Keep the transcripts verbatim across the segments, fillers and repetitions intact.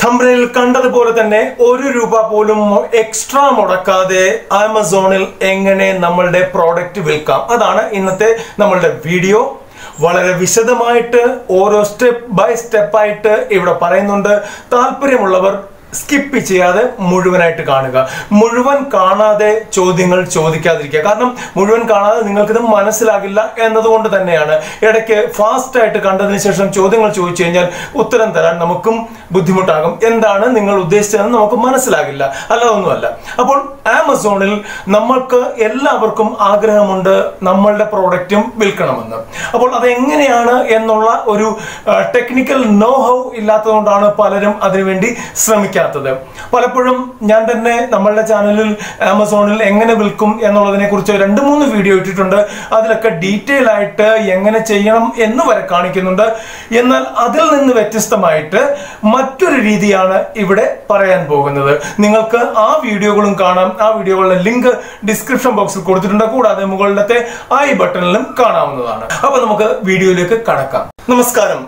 thumbnail കണ്ടതുപോലെ തന്നെ ഒരു രൂപ പോലും എക്സ്ട്രാ മുടക്കാതെ ആമസോണിൽ എങ്ങനെ നമ്മളുടെ പ്രോഡക്റ്റ് വിൽക്കാം അതാണ് ഇന്നത്തെ നമ്മളുടെ വീഡിയോ. വളരെ വിശദമായിട്ട് ഓരോ സ്റ്റെപ്പ് ബൈ സ്റ്റെപ്പ് ആയിട്ട് ഇവിടെ പറയുന്നുണ്ട്. താല്പര്യമുള്ളവർ സ്കിപ്പ് ചെയ്യാതെ മുഴുവനായിട്ട് കാണുക. മുഴുവൻ കാണാതെ ചോദ്യങ്ങൾ ചോദിക്കാതിരിക്കുക. കാരണം മുഴുവൻ കാണാതെ നിങ്ങൾക്കിത് മനസ്സിലാകില്ല എന്നതുകൊണ്ട് തന്നെയാണ്. ഇടയ്ക്ക് ഫാസ്റ്റ് ആയിട്ട് കണ്ടതിന് ശേഷം ചോദ്യങ്ങൾ ചോദിച്ചു കഴിഞ്ഞാൽ ഉത്തരം തരാൻ നമുക്കും ബുദ്ധിമുട്ടാകും. എന്താണ് നിങ്ങൾ ഉദ്ദേശിച്ചതെന്ന് നമുക്ക് മനസ്സിലാകില്ല, അല്ലാതൊന്നുമല്ല. അപ്പോൾ ആമസോണിൽ നമ്മൾക്ക് എല്ലാവർക്കും ആഗ്രഹമുണ്ട് നമ്മളുടെ പ്രോഡക്റ്റും വിൽക്കണമെന്ന്. അപ്പോൾ അതെങ്ങനെയാണ് എന്നുള്ള ഒരു ടെക്നിക്കൽ നോ ഹൗ ഇല്ലാത്തതുകൊണ്ടാണ് പലരും അതിനുവേണ്ടി ശ്രമിക്കുക. പലപ്പോഴും ഞാൻ തന്നെ നമ്മളുടെ ചാനലിൽ ആമസോണിൽ എങ്ങനെ വിൽക്കും എന്നുള്ളതിനെ കുറിച്ച് രണ്ട് മൂന്ന് വീഡിയോ ഇട്ടിട്ടുണ്ട്. അതിലൊക്കെ ഡീറ്റെയിൽ ആയിട്ട് എങ്ങനെ ചെയ്യണം എന്ന് വരെ കാണിക്കുന്നുണ്ട്. എന്നാൽ അതിൽ നിന്ന് വ്യത്യസ്തമായിട്ട് മറ്റൊരു രീതിയാണ് ഇവിടെ പറയാൻ പോകുന്നത്. നിങ്ങൾക്ക് ആ വീഡിയോകളും കാണാം. ആ വീഡിയോകളുടെ ലിങ്ക് ഡിസ്ക്രിപ്ഷൻ ബോക്സിൽ കൊടുത്തിട്ടുണ്ട്. കൂടാതെ മുകളിലത്തെ ഐ ബട്ടണിലും കാണാവുന്നതാണ്. അപ്പൊ നമുക്ക് വീഡിയോയിലേക്ക് കടക്കാം. നമസ്കാരം.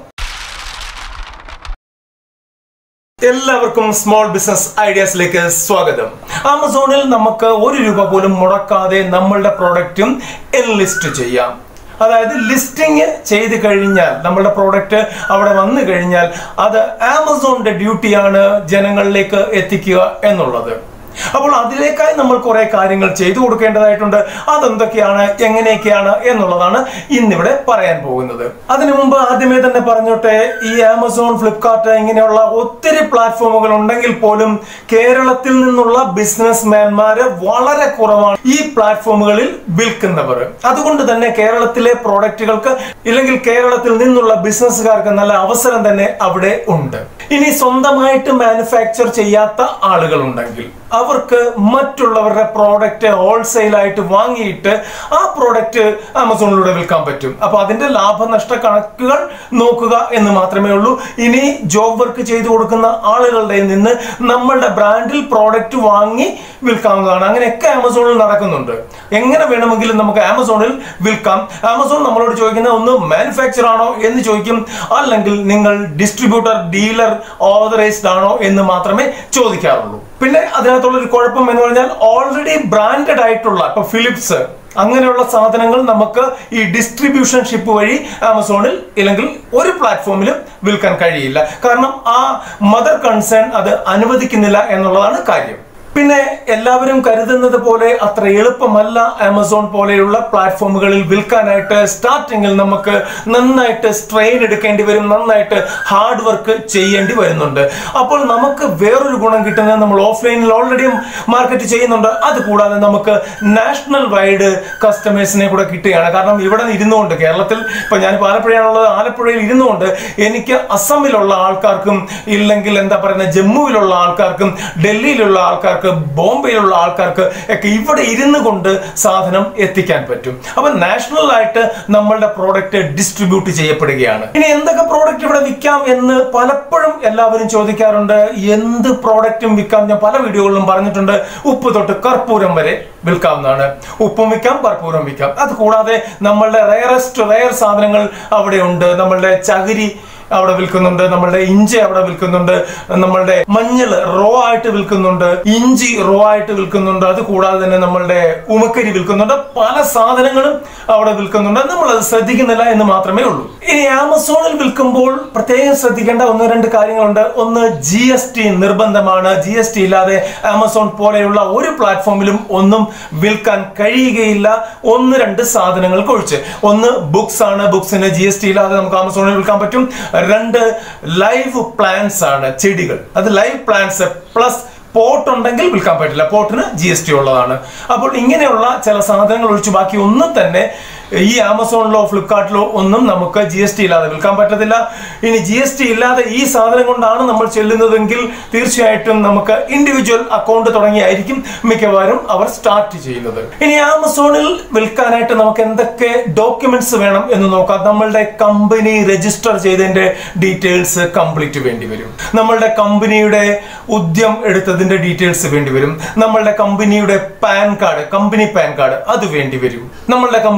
എല്ലാവർക്കും സ്മോൾ ബിസിനസ് ഐഡിയാസിലേക്ക് സ്വാഗതം. ആമസോണിൽ നമുക്ക് ഒരു രൂപ പോലും മുടക്കാതെ നമ്മളുടെ പ്രോഡക്റ്റും എൻലിസ്റ്റ് ചെയ്യാം. അതായത് ലിസ്റ്റിംഗ് ചെയ്ത് കഴിഞ്ഞാൽ നമ്മളുടെ പ്രോഡക്റ്റ് അവിടെ വന്നു കഴിഞ്ഞാൽ അത് ആമസോണിന്റെ ഡ്യൂട്ടിയാണ് ജനങ്ങളിലേക്ക് എത്തിക്കുക എന്നുള്ളത്. അപ്പോൾ അതിലേക്കായി നമ്മൾ കുറെ കാര്യങ്ങൾ ചെയ്തു കൊടുക്കേണ്ടതായിട്ടുണ്ട്. അതെന്തൊക്കെയാണ്, എങ്ങനെയൊക്കെയാണ് എന്നുള്ളതാണ് ഇന്നിവിടെ പറയാൻ പോകുന്നത്. അതിനു മുമ്പ് ആദ്യമേ തന്നെ പറഞ്ഞോട്ടെ, ഈ ആമസോൺ, ഫ്ലിപ്കാർട്ട് ഇങ്ങനെയുള്ള ഒത്തിരി പ്ലാറ്റ്ഫോമുകൾ ഉണ്ടെങ്കിൽ പോലും കേരളത്തിൽ നിന്നുള്ള ബിസിനസ് മാൻമാര് വളരെ കുറവാണ് ഈ പ്ലാറ്റ്ഫോമുകളിൽ വിൽക്കുന്നവർ. അതുകൊണ്ട് തന്നെ കേരളത്തിലെ പ്രോഡക്റ്റുകൾക്ക് ഇല്ലെങ്കിൽ കേരളത്തിൽ നിന്നുള്ള ബിസിനസ്സുകാർക്ക് നല്ല അവസരം തന്നെ അവിടെ ഉണ്ട്. ഇനി സ്വന്തമായിട്ട് മാനുഫാക്ചർ ചെയ്യാത്ത ആളുകൾ ഉണ്ടെങ്കിൽ അവർക്ക് മറ്റുള്ളവരുടെ പ്രോഡക്റ്റ് ഹോൾസെയിൽ ആയിട്ട് വാങ്ങിയിട്ട് ആ പ്രോഡക്റ്റ് ആമസോണിലൂടെ വിൽക്കാൻ പറ്റും. അപ്പൊ അതിന്റെ ലാഭനഷ്ട കണക്കുകൾ നോക്കുക എന്ന് മാത്രമേ ഉള്ളൂ. ഇനി ജോബ് വർക്ക് ചെയ്തു കൊടുക്കുന്ന ആളുകളുടെ നിന്ന് നമ്മളുടെ ബ്രാൻഡിൽ പ്രോഡക്റ്റ് വാങ്ങി വിൽക്കാവുന്നതാണ്. അങ്ങനെയൊക്കെ ആമസോണിൽ നടക്കുന്നുണ്ട്. എങ്ങനെ വേണമെങ്കിലും നമുക്ക് ആമസോണിൽ വിൽക്കാം. ആമസോൺ നമ്മളോട് ചോദിക്കുന്ന ഒന്ന് മാനുഫാക്ചർ ആണോ എന്ന് ചോദിക്കും, അല്ലെങ്കിൽ നിങ്ങൾ ഡിസ്ട്രിബ്യൂട്ടർ, ഡീലർ, ഓതറൈസ്ഡ് ആണോ എന്ന് മാത്രമേ ചോദിക്കാറുള്ളൂ. പിന്നെ അതിനകത്തുള്ള ഒരു കുഴപ്പം എന്ന് പറഞ്ഞാൽ ഓൾറെഡി ബ്രാൻഡഡ് ആയിട്ടുള്ള ഇപ്പൊ ഫിലിപ്സ് അങ്ങനെയുള്ള സാധനങ്ങൾ നമുക്ക് ഈ ഡിസ്ട്രിബ്യൂഷൻ ഷിപ്പ് വഴി ആമസോണിൽ ഇല്ലെങ്കിൽ ഒരു പ്ലാറ്റ്ഫോമിലും വിൽക്കാൻ കഴിയില്ല. കാരണം ആ മദർ കൺസേൺ അത് അനുവദിക്കുന്നില്ല എന്നുള്ളതാണ് കാര്യം. പിന്നെ എല്ലാവരും കരുതുന്നത് പോലെ അത്ര എളുപ്പമല്ല ആമസോൺ പോലെയുള്ള പ്ലാറ്റ്ഫോമുകളിൽ വിൽക്കാനായിട്ട്. സ്റ്റാർട്ടിങ്ങിൽ നമുക്ക് നന്നായിട്ട് സ്ട്രെയിൻ എടുക്കേണ്ടി വരും, നന്നായിട്ട് ഹാർഡ് വർക്ക് ചെയ്യേണ്ടി വരുന്നുണ്ട്. അപ്പോൾ നമുക്ക് വേറൊരു ഗുണം കിട്ടുന്നത് നമ്മൾ ഓഫ്ലൈനിൽ ഓൾറെഡി മാർക്കറ്റ് ചെയ്യുന്നുണ്ട്. അതുകൂടാതെ നമുക്ക് നാഷണൽ വൈഡ് കസ്റ്റമേഴ്സിനെ കൂടെ കിട്ടുകയാണ്. കാരണം ഇവിടെ ഇരുന്നുകൊണ്ട്, കേരളത്തിൽ ഇപ്പൊ ഞാൻ ആലപ്പുഴയാണുള്ളത്, ആലപ്പുഴയിൽ ഇരുന്നുകൊണ്ട് എനിക്ക് അസമിലുള്ള ആൾക്കാർക്കും ഇല്ലെങ്കിൽ എന്താ പറയുന്നത് ജമ്മുവിലുള്ള ആൾക്കാർക്കും ഡൽഹിയിലുള്ള ആൾക്കാർക്കും ബോംബെയിലുള്ള ആൾക്കാർക്ക് ഒക്കെ ഇവിടെ ഇരുന്നു കൊണ്ട് സാധനം എത്തിക്കാൻ പറ്റും. അപ്പൊ നാഷണൽ ആയിട്ട് നമ്മളുടെ പ്രോഡക്റ്റ് ഡിസ്ട്രിബ്യൂട്ട് ചെയ്യപ്പെടുകയാണ്. ഇനി എന്തൊക്കെ പ്രോഡക്റ്റ് ഇവിടെ വിൽക്കാം എന്ന് പലപ്പോഴും എല്ലാവരും ചോദിക്കാറുണ്ട്. എന്ത് പ്രോഡക്റ്റും വിൽക്കാം. ഞാൻ പല വീഡിയോകളിലും പറഞ്ഞിട്ടുണ്ട്. ഉപ്പ് തൊട്ട് കർപ്പൂരം വരെ വിൽക്കാവുന്നതാണ്. ഉപ്പും വിൽക്കാം, കർപ്പൂരം വിൽക്കാം. അത് കൂടാതെ നമ്മളുടെ റയറസ്റ്റ് റയർ സാധനങ്ങൾ അവിടെ ഉണ്ട്. നമ്മളുടെ ചകിരി അവിടെ വിൽക്കുന്നുണ്ട്, നമ്മളുടെ ഇഞ്ചി അവിടെ വിൽക്കുന്നുണ്ട്, നമ്മളുടെ മഞ്ഞൾ റോ ആയിട്ട് വിൽക്കുന്നുണ്ട്, ഇഞ്ചി റോ ആയിട്ട് വിൽക്കുന്നുണ്ട്. അത് കൂടാതെ തന്നെ നമ്മളുടെ ഉമക്കരി വിൽക്കുന്നുണ്ട്. പല സാധനങ്ങളും അവിടെ വിൽക്കുന്നുണ്ട്. നമ്മൾ അത് ശ്രദ്ധിക്കുന്നില്ല എന്ന് മാത്രമേ ഉള്ളൂ. ഇനി ആമസോണിൽ വിൽക്കുമ്പോൾ പ്രത്യേകം ശ്രദ്ധിക്കേണ്ട ഒന്ന് രണ്ട് കാര്യങ്ങളുണ്ട്. ഒന്ന്, ജി എസ് ടി നിർബന്ധമാണ്. ജി എസ് ടി ഇല്ലാതെ ആമസോൺ പോലെയുള്ള ഒരു പ്ലാറ്റ്ഫോമിലും ഒന്നും വിൽക്കാൻ കഴിയുകയില്ല. ഒന്ന് രണ്ട് സാധനങ്ങൾക്ക് ഒഴിച്ച്. ഒന്ന് ബുക്സ് ആണ്. ബുക്സിന് ജി എസ് ടി ഇല്ലാതെ നമുക്ക് ആമസോണിൽ വിൽക്കാൻ പറ്റും. രണ്ട്, ലൈവ് പ്ലാന്റ്സ് ആണ്, ചെടികൾ. അത് ലൈവ് പ്ലാന്റ്സ് പ്ലസ് പോട്ട് ഉണ്ടെങ്കിൽ വിൽക്കാൻ പറ്റില്ല. പോട്ടിന് ജി എസ് ടി ഉള്ളതാണ്. അപ്പോൾ ഇങ്ങനെയുള്ള ചില സാധനങ്ങൾ ഒഴിച്ച് ബാക്കി ഒന്നും തന്നെ ഈ ആമസോണിലോ ഫ്ലിപ്കാർട്ടിലോ ഒന്നും നമുക്ക് ജി എസ് ടി ഇല്ലാതെ വിൽക്കാൻ പറ്റത്തില്ല. ഇനി ജി എസ് ടി ഇല്ലാതെ ഈ സാധനം കൊണ്ടാണ് നമ്മൾ ചെല്ലുന്നതെങ്കിൽ തീർച്ചയായിട്ടും നമുക്ക് ഇൻഡിവിജ്വൽ അക്കൗണ്ട് തുടങ്ങിയായിരിക്കും മിക്കവാറും അവർ സ്റ്റാർട്ട് ചെയ്യുന്നത്. ഇനി ആമസോണിൽ വിൽക്കാനായിട്ട് നമുക്ക് എന്തൊക്കെ ഡോക്യുമെന്റ്സ് വേണം എന്ന് നോക്കാം. നമ്മളുടെ കമ്പനി രജിസ്റ്റർ ചെയ്തതിന്റെ ഡീറ്റെയിൽസ് കംപ്ലീറ്റ് വേണ്ടി വരും. നമ്മളുടെ കമ്പനിയുടെ ഉദ്യം എടുത്തതിന്റെ ഡീറ്റെയിൽസ് വേണ്ടി വരും. നമ്മളുടെ കമ്പനിയുടെ PAN card, company PAN card അത് വേണ്ടി വരും. നമ്മളുടെ കമ്പനിയുടെ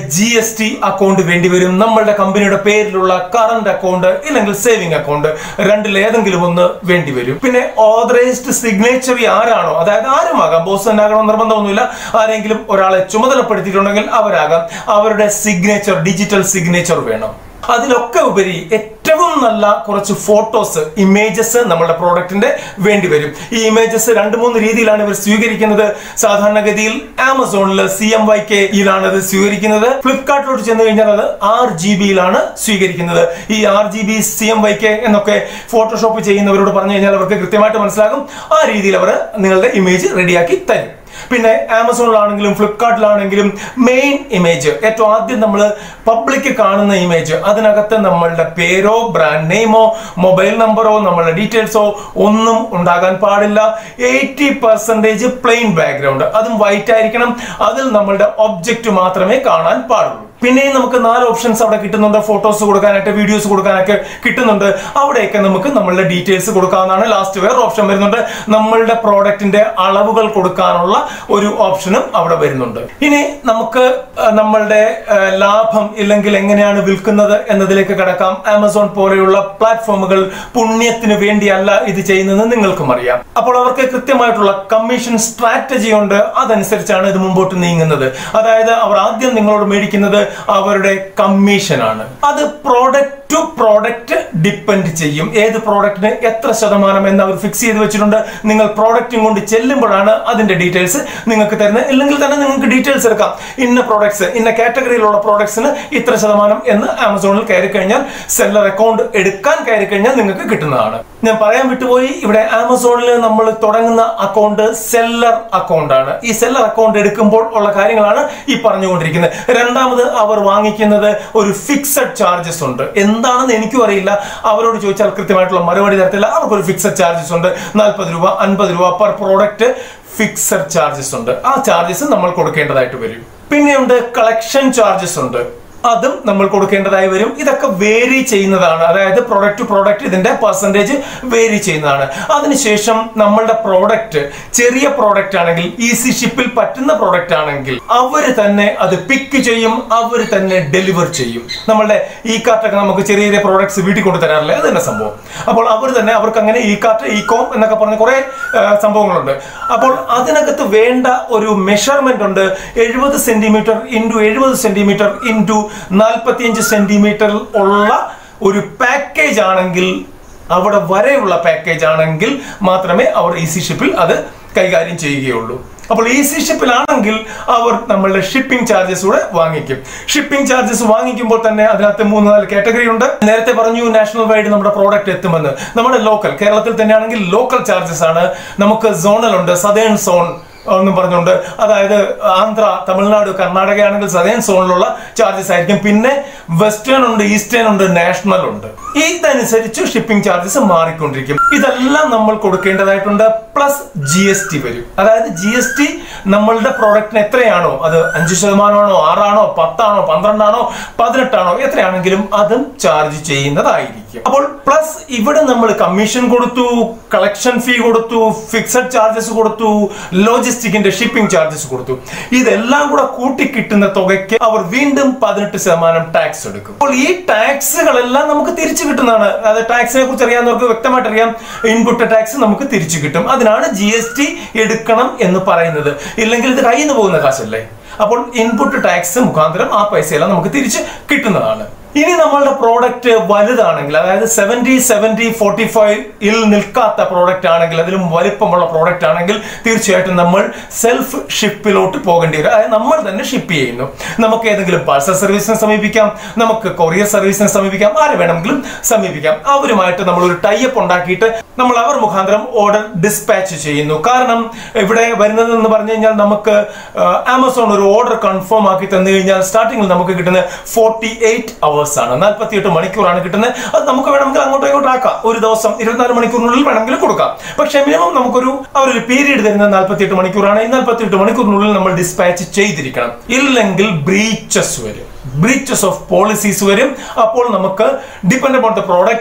ജി എസ് ടി അക്കൗണ്ട് വേണ്ടി വരും, നമ്മളുടെ കമ്പനിയുടെ പേരിലുള്ള കറന്റ് അക്കൗണ്ട് ഇല്ലെങ്കിൽ സേവിംഗ് അക്കൗണ്ട്, രണ്ടിൽ ഏതെങ്കിലും ഒന്ന് വേണ്ടി വരും. പിന്നെ ഓതറൈസ്ഡ് സിഗ്നേച്ചറി ആരാണോ, അതായത് ആരുമാകാം, ബോസ് തന്നെ ആകണം നിർബന്ധമൊന്നുമില്ല, ആരെങ്കിലും ഒരാളെ ചുമതലപ്പെടുത്തിയിട്ടുണ്ടെങ്കിൽ അവരാകാം, അവരുടെ സിഗ്നേച്ചർ ഡിജിറ്റൽ സിഗ്നേച്ചർ വേണം. അതിലൊക്കെ ഉപരി ഏറ്റവും നല്ല കുറച്ച് ഫോട്ടോസ്, ഇമേജസ് നമ്മുടെ പ്രോഡക്റ്റിന്റെ വേണ്ടി വരും. ഈ ഇമേജസ് രണ്ട് മൂന്ന് രീതിയിലാണ് ഇവർ സ്വീകരിക്കുന്നത്. സാധാരണഗതിയിൽ ആമസോണിൽ സി എം വൈ കെ യിലാണ് ഇത് സ്വീകരിക്കുന്നത്. ഫ്ലിപ്കാർട്ടിലോട്ട് ചെന്ന് കഴിഞ്ഞാൽ അത് ആർ ജി ബിയിലാണ് സ്വീകരിക്കുന്നത്. ഈ R G B C M Y K എന്നൊക്കെ ഫോട്ടോഷോപ്പ് ചെയ്യുന്നവരോട് പറഞ്ഞു കഴിഞ്ഞാൽ അവർക്ക് കൃത്യമായിട്ട് മനസ്സിലാകും. ആ രീതിയിൽ അവർ നിങ്ങളുടെ ഇമേജ് റെഡിയാക്കി തരും. പിന്നെ ആമസോണിലാണെങ്കിലും ഫ്ലിപ്കാർട്ടിലാണെങ്കിലും മെയിൻ ഇമേജ്, ഏറ്റവും ആദ്യം നമ്മൾ പബ്ലിക് കാണുന്ന ഇമേജ്, അതിനകത്ത് നമ്മളുടെ പേരോ ബ്രാൻഡ് നെയിമോ മൊബൈൽ നമ്പറോ നമ്മളുടെ ഡീറ്റെയിൽസോ ഒന്നും ഉണ്ടാകാൻ പാടില്ല. എയ്റ്റി പെർസെന്റേജ് പ്ലെയിൻ ബാക്ക്ഗ്രൗണ്ട്, അതും വൈറ്റ് ആയിരിക്കണം. അതിൽ നമ്മളുടെ ഒബ്ജക്റ്റ് മാത്രമേ കാണാൻ പാടുള്ളൂ. പിന്നെയും നമുക്ക് നാല് ഓപ്ഷൻസ് അവിടെ കിട്ടുന്നുണ്ട്. ഫോട്ടോസ് കൊടുക്കാനായിട്ട്, വീഡിയോസ് കൊടുക്കാനൊക്കെ കിട്ടുന്നുണ്ട്. അവിടെയൊക്കെ നമുക്ക് നമ്മളുടെ ഡീറ്റെയിൽസ് കൊടുക്കാവുന്നതാണ്. ലാസ്റ്റ് വേറെ ഓപ്ഷൻ വരുന്നുണ്ട്, നമ്മളുടെ പ്രോഡക്റ്റിന്റെ അളവുകൾ കൊടുക്കാനുള്ള ഒരു ഓപ്ഷനും അവിടെ വരുന്നുണ്ട്. ഇനി നമുക്ക് നമ്മളുടെ ലാഭം ഇല്ലെങ്കിൽ എങ്ങനെയാണ് വിൽക്കുന്നത് എന്നതിലേക്ക് കടക്കാം. ആമസോൺ പോലെയുള്ള പ്ലാറ്റ്ഫോമുകൾ പുണ്യത്തിന് വേണ്ടിയല്ല ഇത് ചെയ്യുന്നത്, നിങ്ങൾക്കും അറിയാം. അപ്പോൾ അവർക്ക് കൃത്യമായിട്ടുള്ള കമ്മീഷൻ സ്ട്രാറ്റജി ഉണ്ട്. അതനുസരിച്ചാണ് ഇത് മുമ്പോട്ട് നീങ്ങുന്നത്. അതായത് അവർ ആദ്യം നിങ്ങളോട് മേടിക്കുന്നത് അവരുടെ കമ്മീഷനാണ്. അത് പ്രോഡക്റ്റ് ടു പ്രോഡക്റ്റ് ഡിപ്പെൻഡ് ചെയ്യും. ഏത് പ്രോഡക്റ്റിന് എത്ര ശതമാനം എന്ന് അവർ ഫിക്സ് ചെയ്ത് വെച്ചിട്ടുണ്ട്. നിങ്ങൾ പ്രോഡക്റ്റും കൊണ്ട് ചെല്ലുമ്പോഴാണ് അതിന്റെ ഡീറ്റെയിൽസ് നിങ്ങൾക്ക് തരുന്നത്. ഇല്ലെങ്കിൽ തന്നെ നിങ്ങൾക്ക് ഡീറ്റെയിൽസ് എടുക്കാം. ഇന്ന പ്രോഡക്ട്സ്, ഇന്ന കാറ്റഗറിയിലുള്ള പ്രോഡക്ട്സിന് ഇത്ര ശതമാനം എന്ന് ആമസോണിൽ കയറി കഴിഞ്ഞാൽ, സെല്ലർ അക്കൗണ്ട് എടുക്കാൻ കയറി കഴിഞ്ഞാൽ നിങ്ങൾക്ക് കിട്ടുന്നതാണ്. ഞാൻ പറയാൻ വിട്ടുപോയി, ഇവിടെ ആമസോണിൽ നമ്മൾ തുടങ്ങുന്ന അക്കൗണ്ട് സെല്ലർ അക്കൗണ്ട് ആണ്. ഈ സെല്ലർ അക്കൗണ്ട് എടുക്കുമ്പോൾ ഉള്ള കാര്യങ്ങളാണ് ഈ പറഞ്ഞുകൊണ്ടിരിക്കുന്നത്. രണ്ടാമത് അവർ വാങ്ങിക്കുന്നത് ഒരു ഫിക്സഡ് ചാർജസ് ഉണ്ട്. എന്താണെന്ന് എനിക്കും അറിയില്ല, അവരോട് ചോദിച്ചാൽ കൃത്യമായിട്ടുള്ള മറുപടി തരത്തില്ല. അവർക്കൊരു ഫിക്സഡ് ചാർജസ് ഉണ്ട്. നാൽപ്പത് രൂപ അൻപത് രൂപ പെർ പ്രോഡക്റ്റ് ഫിക്സഡ് ചാർജസ് ഉണ്ട്. ആ ചാർജസ് നമ്മൾ കൊടുക്കേണ്ടതായിട്ട് വരും. പിന്നെയുണ്ട് കളക്ഷൻ ചാർജസ് ഉണ്ട്, അതും നമ്മൾ കൊടുക്കേണ്ടതായി വരും. ഇതൊക്കെ വേരി ചെയ്യുന്നതാണ്. അതായത് പ്രോഡക്റ്റ് ടു പ്രോഡക്റ്റ് ഇതിന്റെ പെർസെന്റേജ് വേരി ചെയ്യുന്നതാണ്. അതിനുശേഷം നമ്മളുടെ പ്രോഡക്റ്റ് ചെറിയ പ്രോഡക്റ്റ് ആണെങ്കിൽ, ഈസി ഷിപ്പിൽ പറ്റുന്ന പ്രോഡക്റ്റ് ആണെങ്കിൽ അവർ തന്നെ അത് പിക്ക് ചെയ്യും, അവർ തന്നെ ഡെലിവർ ചെയ്യും. നമ്മളുടെ ഈ കാർട്ടൊക്കെ നമുക്ക് ചെറിയ ചെറിയ പ്രോഡക്ട്സ് വീട്ടിൽ കൊണ്ടു തരാറില്ലേ, അത് തന്നെ സംഭവം. അപ്പോൾ അവർ തന്നെ, അവർക്ക് അങ്ങനെ ഈ കാർട്ട്, ഈ കോം എന്നൊക്കെ പറഞ്ഞ കുറെ സംഭവങ്ങളുണ്ട്. അപ്പോൾ അതിനകത്ത് വേണ്ട ഒരു മെഷർമെന്റ് ഉണ്ട്. എഴുപത് സെന്റിമീറ്റർ ഇൻറ്റു എഴുപത് സെന്റിമീറ്റർ ഇൻറ്റു നാൽപ്പത്തിയഞ്ച് സെന്റിമീറ്റർ ഉള്ള ഒരു പാക്കേജ് ആണെങ്കിൽ, അവിടെ വരെയുള്ള പാക്കേജ് ആണെങ്കിൽ മാത്രമേ അവർ ഈസി ഷിപ്പിൽ അത് കൈകാര്യം ചെയ്യുകയുള്ളൂ. അപ്പോൾ ഈസി ഷിപ്പിലാണെങ്കിൽ അവർ നമ്മളുടെ ഷിപ്പിംഗ് ചാർജസ് കൂടെ വാങ്ങിക്കും. ഷിപ്പിംഗ് ചാർജസ് വാങ്ങിക്കുമ്പോൾ തന്നെ അതിനകത്ത് മൂന്ന് നാല് കാറ്റഗറി ഉണ്ട്. നേരത്തെ പറഞ്ഞു നാഷണൽ വൈഡ് നമ്മുടെ പ്രോഡക്റ്റ് എത്തുമെന്ന്. നമ്മുടെ ലോക്കൽ, കേരളത്തിൽ തന്നെയാണെങ്കിൽ ലോക്കൽ ചാർജസ് ആണ്. നമുക്ക് സോണൽ ഉണ്ട്, സദേൺ സോൺ ഒന്നും പറഞ്ഞുകൊണ്ട്, അതായത് ആന്ധ്ര, തമിഴ്നാട്, കർണാടക ആണെങ്കിൽ സദേൺ സോണിലുള്ള ചാർജസ് ആയിരിക്കും. പിന്നെ വെസ്റ്റേൺ ഉണ്ട്, ഈസ്റ്റേൺ ഉണ്ട്, നാഷണൽ ഉണ്ട്. ഇതനുസരിച്ച് ഷിപ്പിംഗ് ചാർജസ് മാറിക്കൊണ്ടിരിക്കും. ഇതെല്ലാം നമ്മൾ കൊടുക്കേണ്ടതായിട്ടുണ്ട്. പ്ലസ് ജി എസ് ടി വരും. അതായത് ജി എസ് ടി നമ്മളുടെ പ്രോഡക്റ്റിന് എത്രയാണോ, അത് അഞ്ച് ശതമാനമാണോ, ആറാണോ, പത്താണോ, പന്ത്രണ്ടാണോ, പതിനെട്ടാണോ, എത്രയാണെങ്കിലും അതും ചാർജ് ചെയ്യുന്നതായിരിക്കും. അപ്പോൾ പ്ലസ് ഇവിടെ നമ്മൾ കമ്മീഷൻ കൊടുത്തു, കളക്ഷൻ ഫീ കൊടുത്തു, ഫിക്സഡ് ചാർജസ് കൊടുത്തു, ലോജിസ്റ്റിക്കിന്റെ ഷിപ്പിംഗ് ചാർജസ് കൊടുത്തു. ഇതെല്ലാം കൂടെ കൂട്ടി കിട്ടുന്ന തുകയ്ക്ക് അവർ വീണ്ടും പതിനെട്ട് ശതമാനം ടാക്സ് എടുക്കും. അപ്പോൾ ഈ ടാക്സുകളെല്ലാം നമുക്ക് തിരിച്ചു കിട്ടുന്നതാണ്. അത് ടാക്സിനെ കുറിച്ച് അറിയാവുന്നവർക്ക് വ്യക്തമായിട്ട് അറിയാം. ഇൻപുട്ട് ടാക്സ് നമുക്ക് തിരിച്ചു കിട്ടും. അതിനാണ് ജി എസ് ടി എടുക്കണം എന്ന് പറയുന്നത്. ഇല്ലെങ്കിൽ ഇത് കയ്യിൽ നിന്ന് പോകുന്ന കാശല്ലേ. അപ്പോൾ ഇൻപുട്ട് ടാക്സ് മുഖാന്തരം ആ പൈസയെല്ലാം നമുക്ക് തിരിച്ച് കിട്ടുന്നതാണ്. ഇനി നമ്മളുടെ പ്രോഡക്റ്റ് വലുതാണെങ്കിൽ, അതായത് സെവന്റി സെവന്റി ഫോർട്ടി ഫൈവ് ഇൽ നിൽക്കാത്ത പ്രോഡക്റ്റ് ആണെങ്കിൽ, അതിലും വലിപ്പമുള്ള പ്രോഡക്റ്റ് ആണെങ്കിൽ തീർച്ചയായിട്ടും നമ്മൾ സെൽഫ് ഷിപ്പിലോട്ട് പോകേണ്ടി വരും. അതായത് നമ്മൾ തന്നെ ഷിപ്പ് ചെയ്യുന്നു. നമുക്ക് ഏതെങ്കിലും പാഴ്സൽ സർവീസിനെ സമീപിക്കാം, നമുക്ക് കൊറിയർ സർവീസിനെ സമീപിക്കാം, ആരെ വേണമെങ്കിലും സമീപിക്കാം. അവരുമായിട്ട് നമ്മൾ ഒരു ടൈപ്പ് ഉണ്ടാക്കിയിട്ട് നമ്മൾ അവർ മുഖാന്തരം ഓർഡർ ഡിസ്പാച്ച് ചെയ്യുന്നു. കാരണം ഇവിടെ വരുന്നത് എന്ന് പറഞ്ഞു കഴിഞ്ഞാൽ, നമുക്ക് ആമസോൺ ഒരു ഓർഡർ കൺഫേം ആക്കി തന്നു കഴിഞ്ഞാൽ സ്റ്റാർട്ടിങ്ങിൽ നമുക്ക് കിട്ടുന്ന ഫോർട്ടി എയ്റ്റ് അവേഴ്സ് ആണ്, നാൽപ്പത്തിയെട്ട് മണിക്കൂറാണ് കിട്ടുന്നത്. അത് നമുക്ക് വേണമെങ്കിൽ അങ്ങോട്ടോ ഇങ്ങോട്ടോ ആക്കാം. ഒരു ദിവസം ഇരുപത്തിനാല് മണിക്കൂറിനുള്ളിൽ വേണമെങ്കിൽ കൊടുക്കാം. പക്ഷെ മിനിമം നമുക്കൊരു അവരൊരു പീരീഡ് തരുന്നത് നാൽപ്പത്തിയെട്ട് മണിക്കൂറാണ്. ഈ നാൽപ്പത്തിയെട്ട് മണിക്കൂറിനുള്ളിൽ നമ്മൾ ഡിസ്പാച്ച് ചെയ്തിരിക്കണം. ഇല്ലെങ്കിൽ ബ്രീച്ചസ് വരും, ബ്രീച്ചസ് ഓഫ് പോളിസീസ് വരും. അപ്പോൾ നമുക്ക് depend upon the product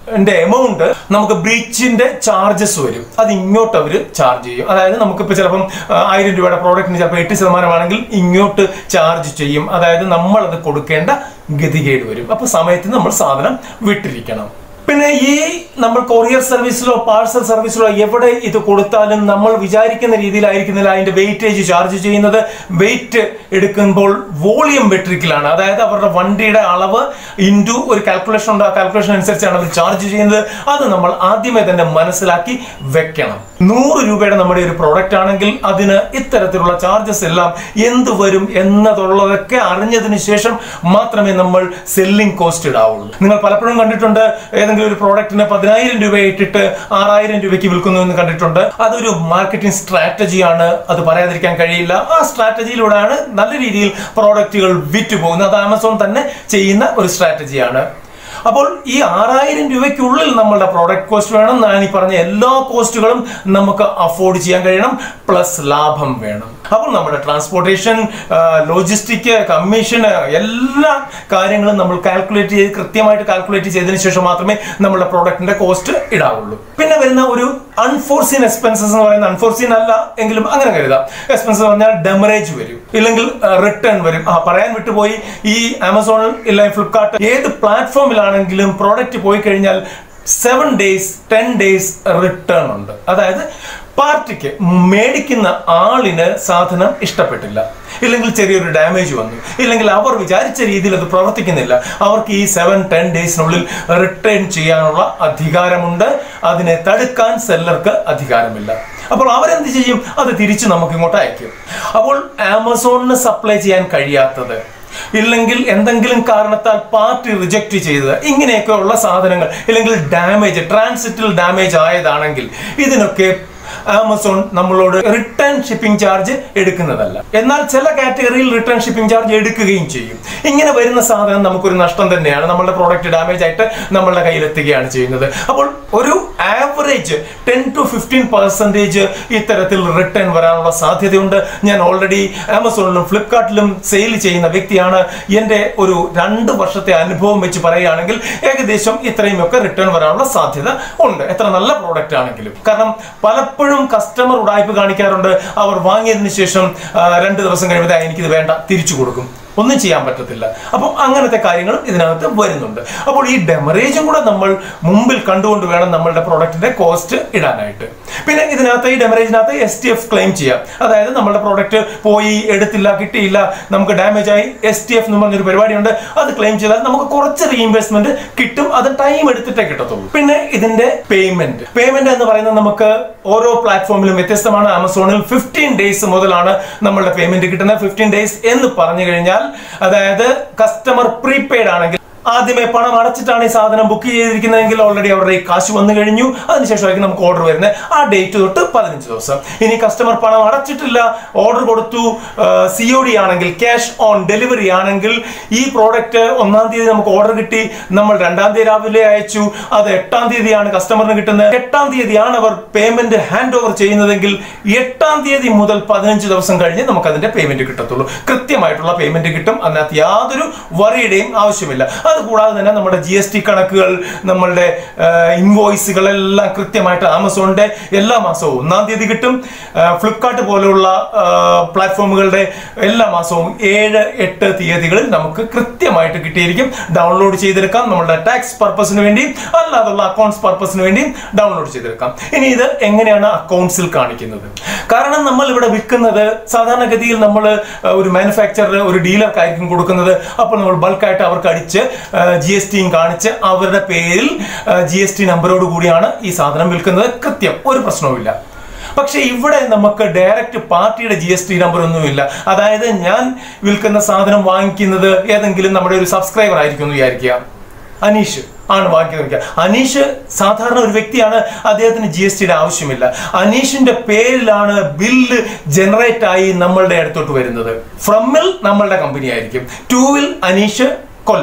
amount നമുക്ക് ബ്രീച്ചിന്റെ ചാർജസ് വരും. അത് ഇങ്ങോട്ട് അവർ ചാർജ് ചെയ്യും. അതായത് നമുക്കിപ്പോൾ ചിലപ്പം ആയിരം രൂപയുടെ പ്രോഡക്റ്റിന് ചിലപ്പോൾ എട്ട് ശതമാനമാണെങ്കിൽ ഇങ്ങോട്ട് ചാർജ് ചെയ്യും. അതായത് നമ്മളത് കൊടുക്കേണ്ട ഗതികേട് വരും. അപ്പൊ സമയത്തിന് നമ്മൾ സാധനം വിട്ടിരിക്കണം. പിന്നെ ഈ നമ്മൾ കൊറിയർ സർവീസിലോ പാഴ്സൽ സർവീസിലോ എവിടെ ഇത് കൊടുത്താലും നമ്മൾ വിചാരിക്കുന്ന രീതിയിലായിരിക്കുന്നില്ല അതിന്റെ വെയിറ്റേജ് ചാർജ് ചെയ്യുന്നത്. വെയിറ്റ് എടുക്കുമ്പോൾ വോളിയം മെട്രിക്കിലാണ്. അതായത് അവരുടെ വണ്ടിയുടെ അളവ് ഇൻറ്റു ഒരു കാൽക്കുലേഷൻ ഉണ്ട്. ആ കാൽക്കുലേഷൻ അനുസരിച്ചാണ് അവർ ചാർജ് ചെയ്യുന്നത്. അത് നമ്മൾ ആദ്യമേ തന്നെ മനസ്സിലാക്കി വെക്കണം. നൂറ് രൂപയുടെ നമ്മുടെ ഒരു പ്രോഡക്റ്റ് ആണെങ്കിൽ അതിന് ഇത്തരത്തിലുള്ള ചാർജസ് എല്ലാം എന്ത് വരും എന്നതുള്ളതൊക്കെ അറിഞ്ഞതിന് ശേഷം മാത്രമേ നമ്മൾ സെല്ലിംഗ് കോസ്റ്റ് ഇടാവുള്ളൂ. നിങ്ങൾ പലപ്പോഴും കണ്ടിട്ടുണ്ട് ഏതെങ്കിലും ഒരു പ്രോഡക്റ്റിന് പതിനായിരം രൂപ ഇട്ടിട്ട് ആറായിരം രൂപയ്ക്ക് വിൽക്കുന്നു എന്ന് കണ്ടിട്ടുണ്ട്. അതൊരു മാർക്കറ്റിംഗ് സ്ട്രാറ്റജിയാണ്. അത് പറയാതിരിക്കാൻ കഴിയില്ല. ആ സ്ട്രാറ്റജിയിലൂടെയാണ് നല്ല രീതിയിൽ പ്രോഡക്റ്റുകൾ വിറ്റ് പോകുന്നത്. അത് ആമസോൺ തന്നെ ചെയ്യുന്ന ഒരു സ്ട്രാറ്റജിയാണ്. അപ്പോൾ ഈ ആറായിരം രൂപയ്ക്കുള്ളിൽ നമ്മളുടെ പ്രോഡക്റ്റ് കോസ്റ്റ് വേണം. ഞാൻ ഈ പറഞ്ഞ എല്ലാ കോസ്റ്റുകളും നമുക്ക് അഫോർഡ് ചെയ്യാൻ കഴിയണം. പ്ലസ് ലാഭം വേണം. അപ്പോൾ നമ്മുടെ ട്രാൻസ്പോർട്ടേഷൻ, ലോജിസ്റ്റിക്, കമ്മീഷൻ, എല്ലാ കാര്യങ്ങളും നമ്മൾ കാൽക്കുലേറ്റ് ചെയ്ത് കൃത്യമായിട്ട് കാൽക്കുലേറ്റ് ചെയ്തതിനു ശേഷം മാത്രമേ നമ്മുടെ പ്രോഡക്റ്റിന്റെ കോസ്റ്റ് ഇടാവുള്ളൂ. പിന്നെ വരുന്ന ഒരു അൺഫോർസീൻ എക്സ്പെൻസസ് എന്ന് പറയുന്ന അൺഫോർസീൻ അല്ല എങ്കിലും അങ്ങനെ കരുതാം. എക്സ്പെൻസ് പറഞ്ഞാൽ ഡെമറേജ് വരും, ഇല്ലെങ്കിൽ റിട്ടേൺ വരും. ആ പറയാൻ വിട്ടുപോയി, ഈ ആമസോണിൽ ഇല്ലെങ്കിൽ ഫ്ലിപ്കാർട്ട് ഏത് പ്ലാറ്റ്ഫോമിലാണെങ്കിലും പ്രോഡക്റ്റ് പോയി കഴിഞ്ഞാൽ seven days ten days return ഉണ്ട്. അതായത് പാർട്ടിക്ക് മേടിക്കുന്ന ആളിന് സാധനം ഇഷ്ടപ്പെട്ടില്ല, ഇല്ലെങ്കിൽ ചെറിയൊരു ഡാമേജ് വന്നു, ഇല്ലെങ്കിൽ അവർ വിചാരിച്ച രീതിയിൽ അത് പ്രവർത്തിക്കുന്നില്ല, അവർക്ക് ഈ സെവൻ ടെൻ ഡേയ്സിനുള്ളിൽ റിട്ടേൺ ചെയ്യാനുള്ള അധികാരമുണ്ട്. അതിനെ തടുക്കാൻ സെല്ലർക്ക് അധികാരമില്ല. അപ്പോൾ അവരെന്ത് ചെയ്യും? അത് തിരിച്ച് നമുക്ക് ഇങ്ങോട്ട് അയക്കും. അപ്പോൾ ആമസോണിന് സപ്ലൈ ചെയ്യാൻ കഴിയാത്തത്, ഇല്ലെങ്കിൽ എന്തെങ്കിലും കാരണത്താൽ പാർട്ടി റിജക്ട് ചെയ്തത്, ഇങ്ങനെയൊക്കെ ഉള്ള സാധനങ്ങൾ, ഇല്ലെങ്കിൽ ഡാമേജ് ട്രാൻസിറ്റിൽ ഡാമേജ് ആയതാണെങ്കിൽ ഇതിനൊക്കെ ആമസോൺ നമ്മളോട് റിട്ടേൺ ഷിപ്പിംഗ് ചാർജ് എടുക്കുന്നതല്ല. എന്നാൽ ചില കാറ്റഗറിയിൽ റിട്ടേൺ ഷിപ്പിംഗ് ചാർജ് എടുക്കുകയും ചെയ്യും. ഇങ്ങനെ വരുന്ന സാധനം നമുക്കൊരു നഷ്ടം തന്നെയാണ്. നമ്മളുടെ പ്രോഡക്റ്റ് ഡാമേജ് ആയിട്ട് നമ്മളുടെ കയ്യിലെത്തുകയാണ് ചെയ്യുന്നത്. അപ്പോൾ ഒരു average ten to fifteen percentage ഇത്തരത്തിൽ റിട്ടേൺ വരാനുള്ള സാധ്യതയുണ്ട്. ഞാൻ ഓൾറെഡി ആമസോണിലും ഫ്ലിപ്കാർട്ടിലും സെയിൽ ചെയ്യുന്ന വ്യക്തിയാണ്. എൻ്റെ ഒരു രണ്ട് വർഷത്തെ അനുഭവം വെച്ച് പറയുകയാണെങ്കിൽ ഏകദേശം ഇത്രയുമൊക്കെ റിട്ടേൺ വരാനുള്ള സാധ്യത ഉണ്ട്, എത്ര നല്ല പ്രോഡക്റ്റ് ആണെങ്കിലും. കാരണം പലപ്പോഴും കസ്റ്റമർ ഉടായ്പ കാണിക്കാറുണ്ട്. അവർ വാങ്ങിയതിനു ശേഷം രണ്ട് ദിവസം കഴിയുമ്പോൾ എനിക്കിത് വേണ്ട, തിരിച്ചു കൊടുക്കും. ഒന്നും ചെയ്യാൻ പറ്റത്തില്ല. അപ്പം അങ്ങനത്തെ കാര്യങ്ങളും ഇതിനകത്ത് വരുന്നുണ്ട്. അപ്പോൾ ഈ ഡെമറേജും കൂടെ നമ്മൾ മുമ്പിൽ കണ്ടുകൊണ്ട് വേണം നമ്മളുടെ പ്രോഡക്റ്റിന്റെ കോസ്റ്റ് ഇടാനായിട്ട്. പിന്നെ ഇതിനകത്ത് ഈ ഡെമറേജിനകത്ത് എസ് ടി എഫ് ക്ലെയിം ചെയ്യാം. അതായത് നമ്മുടെ പ്രോഡക്റ്റ് പോയി, എടുത്തില്ല, കിട്ടിയില്ല, നമുക്ക് ഡാമേജ് ആയി, എസ് ടി എഫ് എന്ന് പറഞ്ഞൊരു പരിപാടിയുണ്ട്. അത് ക്ലെയിം ചെയ്താൽ നമുക്ക് കുറച്ച് റീഇൻവെസ്റ്റ്മെന്റ് കിട്ടും. അത് ടൈം എടുത്തിട്ടേ കിട്ടത്തുള്ളൂ. പിന്നെ ഇതിന്റെ പേയ്മെന്റ് പേയ്മെന്റ് എന്ന് പറയുന്നത് നമുക്ക് ഓരോ പ്ലാറ്റ്ഫോമിലും വ്യത്യസ്തമാണ്. ആമസോണിൽ ഫിഫ്റ്റീൻ ഡേയ്സ് മുതലാണ് നമ്മളുടെ പേയ്മെന്റ് കിട്ടുന്നത്. ഫിഫ്റ്റീൻ ഡേയ്സ് എന്ന് പറഞ്ഞു കഴിഞ്ഞാൽ അതായത് കസ്റ്റമർ പ്രീപെയ്ഡ് ആണെങ്കിൽ ആദ്യമേ പണം അടച്ചിട്ടാണ് ഈ സാധനം ബുക്ക് ചെയ്തിരിക്കുന്നതെങ്കിൽ ഓൾറെഡി അവരുടെ ഈ കാശ് വന്നു കഴിഞ്ഞു. അതിനുശേഷമായിരിക്കും നമുക്ക് ഓർഡർ വരുന്നത്. ആ ഡേറ്റ് തൊട്ട് പതിനഞ്ച് ദിവസം. ഇനി കസ്റ്റമർ പണം അടച്ചിട്ടില്ല, ഓർഡർ കൊടുത്തു, സി ഒ ഡി ആണെങ്കിൽ, ക്യാഷ് ഓൺ ഡെലിവറി ആണെങ്കിൽ, ഈ പ്രോഡക്റ്റ് ഒന്നാം തീയതി നമുക്ക് ഓർഡർ കിട്ടി, നമ്മൾ രണ്ടാം തീയതി രാവിലെ അയച്ചു, അത് എട്ടാം തീയതിയാണ് കസ്റ്റമറിന് കിട്ടുന്നത്. എട്ടാം തീയതിയാണ് അവർ പേയ്മെന്റ് ഹാൻഡ് ഓവർ ചെയ്യുന്നതെങ്കിൽ എട്ടാം തീയതി മുതൽ പതിനഞ്ച് ദിവസം കഴിഞ്ഞ് നമുക്ക് അതിന്റെ പേയ്മെന്റ് കിട്ടത്തുള്ളൂ. കൃത്യമായിട്ടുള്ള പേയ്മെന്റ് കിട്ടും. അതിനകത്ത് യാതൊരു വറിയുടെയും ആവശ്യമില്ല. അതുകൂടാതെ തന്നെ നമ്മുടെ ജി എസ് ടി കണക്കുകൾ, നമ്മളുടെ ഇൻവോയ്സുകളെല്ലാം കൃത്യമായിട്ട് ആമസോണിന്റെ എല്ലാ മാസവും ഒന്നാം തീയതി കിട്ടും. ഫ്ലിപ്കാർട്ട് പോലെയുള്ള പ്ലാറ്റ്ഫോമുകളുടെ എല്ലാ മാസവും ഏഴ് എട്ട് തീയതികളിൽ നമുക്ക് കൃത്യമായിട്ട് കിട്ടിയിരിക്കും. ഡൗൺലോഡ് ചെയ്തെടുക്കാം. നമ്മളുടെ ടാക്സ് പർപ്പസിന് വേണ്ടിയും അല്ലാതുള്ള അക്കൗണ്ട്സ് പർപ്പസിന് വേണ്ടിയും ഡൗൺലോഡ് ചെയ്തെടുക്കാം. ഇനി ഇത് എങ്ങനെയാണ് അക്കൗണ്ട്സിൽ കാണിക്കുന്നത്? കാരണം നമ്മൾ ഇവിടെ വിൽക്കുന്നത് സാധാരണഗതിയിൽ നമ്മൾ ഒരു മാനുഫാക്ചറർ, ഒരു ഡീലർക്കായിരിക്കും കൊടുക്കുന്നത്. അപ്പോൾ നമ്മൾ ബൾക്കായിട്ട് അവർക്ക് അടിച്ച് ജി എസ് ടിയും കാണിച്ച് അവരുടെ പേരിൽ ജി എസ് ടി നമ്പറോട് കൂടിയാണ് ഈ സാധനം വിൽക്കുന്നത്. കൃത്യം, ഒരു പ്രശ്നവുമില്ല. പക്ഷെ ഇവിടെ നമുക്ക് ഡയറക്റ്റ് പാർട്ടിയുടെ ജി എസ് ടി നമ്പർ ഒന്നുമില്ല. അതായത് ഞാൻ വിൽക്കുന്ന സാധനം വാങ്ങിക്കുന്നത് ഏതെങ്കിലും നമ്മുടെ ഒരു സബ്സ്ക്രൈബർ ആയിരിക്കും എന്ന് വിചാരിക്കുക. അനീഷ് ആണ് വാങ്ങിക്കുന്നത്. അനീഷ് സാധാരണ ഒരു വ്യക്തിയാണ്, അദ്ദേഹത്തിന് ജി എസ് ടിയുടെ ആവശ്യമില്ല. അനീഷിന്റെ പേരിലാണ് ബില്ല് ജനറേറ്റ് ആയി നമ്മളുടെ അടുത്തോട്ട് വരുന്നത്. ഫ്രമിൽ നമ്മളുടെ കമ്പനി ആയിരിക്കും, ടൂവിൽ അനീഷ് കൊല്ലം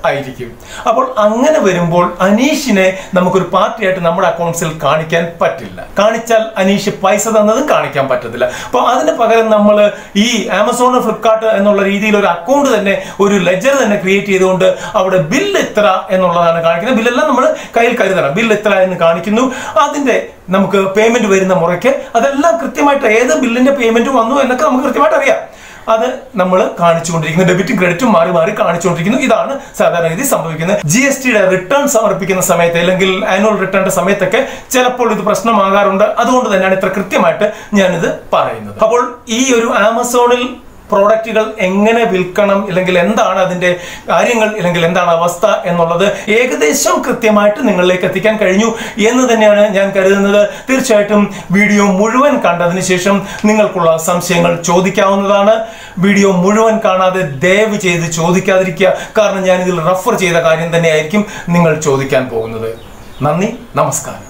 ആയിരിക്കും. അപ്പോൾ അങ്ങനെ വരുമ്പോൾ അനീഷിനെ നമുക്കൊരു പാർട്ടിയായിട്ട് നമ്മുടെ അക്കൗണ്ട്സിൽ കാണിക്കാൻ പറ്റില്ല. കാണിച്ചാൽ അനീഷ് പൈസ തന്നതും കാണിക്കാൻ പറ്റത്തില്ല. അപ്പോൾ അതിന് പകരം നമ്മൾ ഈ ആമസോൺ ഫ്ലിപ്കാർട്ട് എന്നുള്ള രീതിയിൽ ഒരു അക്കൗണ്ട് തന്നെ, ഒരു ലെജർ തന്നെ ക്രിയേറ്റ് ചെയ്തുകൊണ്ട് അവിടെ ബില്ല് ഇത്ര എന്നുള്ളതാണ് കാണിക്കുന്നത്. ബില്ലെല്ലാം നമ്മൾ കയ്യിൽ കരുതണം. ബില്ല് ഇത്ര എന്ന് കാണിക്കുന്നു. അതിന്റെ നമുക്ക് പേയ്മെന്റ് വരുന്ന മുറയ്ക്ക് അതെല്ലാം കൃത്യമായിട്ട് ഏത് ബില്ലിന്റെ പേയ്മെന്റ് വന്നു എന്നൊക്കെ നമുക്ക് കൃത്യമായിട്ട് അറിയാം. അത് നമ്മൾ കാണിച്ചുകൊണ്ടിരിക്കുന്നു. ഡെബിറ്റും ക്രെഡിറ്റും മാറി മാറി കാണിച്ചുകൊണ്ടിരിക്കുന്നു. ഇതാണ് സാധാരണഗതി സംഭവിക്കുന്നത്. ജി എസ് ടിയുടെ റിട്ടേൺ സമർപ്പിക്കുന്ന സമയത്ത് അല്ലെങ്കിൽ ആനുവൽ റിട്ടേണിന്റെ സമയത്തൊക്കെ ചിലപ്പോൾ ഇത് പ്രശ്നമാകാറുണ്ട്. അതുകൊണ്ട് തന്നെയാണ് ഇത്ര കൃത്യമായിട്ട് ഞാനിത് പറയുന്നത്. അപ്പോൾ ഈ ഒരു ആമസോണിൽ പ്രോഡക്റ്റുകൾ എങ്ങനെ വിൽക്കണം, അല്ലെങ്കിൽ എന്താണ് അതിന്റെ കാര്യങ്ങൾ, അല്ലെങ്കിൽ എന്താണ് അവസ്ഥ എന്നുള്ളത് ഏകദേശം കൃത്യമായിട്ട് നിങ്ങളിലേക്ക് എത്തിക്കാൻ കഴിഞ്ഞു എന്ന് തന്നെയാണ് ഞാൻ കരുതുന്നത്. തീർച്ചയായിട്ടും വീഡിയോ മുഴുവൻ കണ്ടതിന് ശേഷം നിങ്ങൾക്കുള്ള സംശയങ്ങൾ ചോദിക്കാവുന്നതാണ്. വീഡിയോ മുഴുവൻ കാണാതെ ദയവ് ചെയ്ത് ചോദിക്കാതിരിക്കുക. കാരണം ഞാൻ ഇതിൽ റെഫർ ചെയ്ത കാര്യം തന്നെയായിരിക്കും നിങ്ങൾ ചോദിക്കാൻ പോകുന്നത്. നന്ദി, നമസ്കാരം.